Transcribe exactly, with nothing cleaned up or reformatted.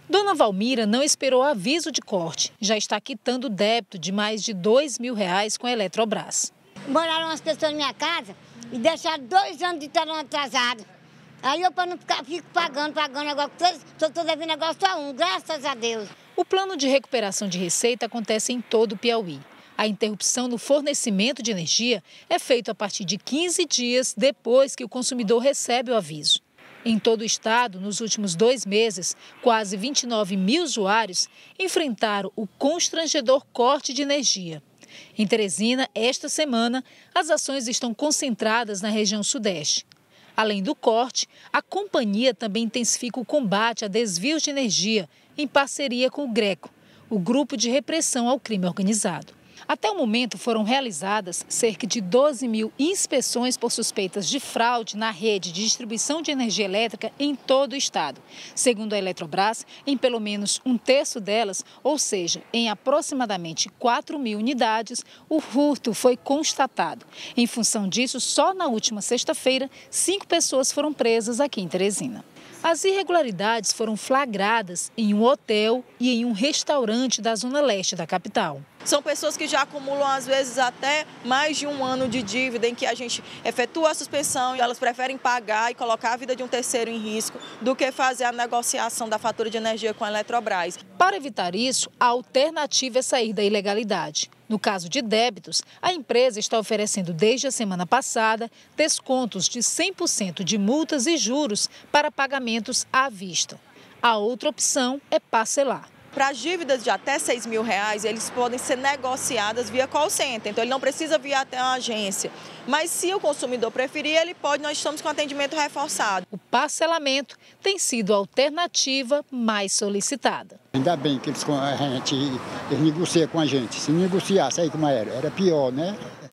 Dona Valmira não esperou aviso de corte. Já está quitando o débito de mais de dois mil reais com a Eletrobras. Moraram umas pessoas na minha casa e deixaram dois anos de talão atrasado. Aí eu, para não ficar, fico pagando, pagando agora, estou devendo negócio a um, graças a Deus. O plano de recuperação de receita acontece em todo o Piauí. A interrupção no fornecimento de energia é feita a partir de quinze dias depois que o consumidor recebe o aviso. Em todo o estado, nos últimos dois meses, quase vinte e nove mil usuários enfrentaram o constrangedor corte de energia. Em Teresina, esta semana, as ações estão concentradas na região sudeste. Além do corte, a companhia também intensifica o combate a desvios de energia, em parceria com o GRECO, o Grupo de Repressão ao Crime Organizado. Até o momento foram realizadas cerca de doze mil inspeções por suspeitas de fraude na rede de distribuição de energia elétrica em todo o estado. Segundo a Eletrobras, em pelo menos um terço delas, ou seja, em aproximadamente quatro mil unidades, o furto foi constatado. Em função disso, só na última sexta-feira, cinco pessoas foram presas aqui em Teresina. As irregularidades foram flagradas em um hotel e em um restaurante da zona leste da capital. São pessoas que já acumulam, às vezes, até mais de um ano de dívida em que a gente efetua a suspensão e elas preferem pagar e colocar a vida de um terceiro em risco do que fazer a negociação da fatura de energia com a Eletrobras. Para evitar isso, a alternativa é sair da ilegalidade. No caso de débitos, a empresa está oferecendo desde a semana passada descontos de cem por cento de multas e juros para pagamentos à vista. A outra opção é parcelar. Para as dívidas de até seis mil reais, eles podem ser negociadas via call center, então ele não precisa vir até a agência. Mas se o consumidor preferir, ele pode, nós estamos com atendimento reforçado. O parcelamento tem sido a alternativa mais solicitada. Ainda bem que eles, a gente, eles negociam com a gente. Se negociasse aí como era, era pior, né?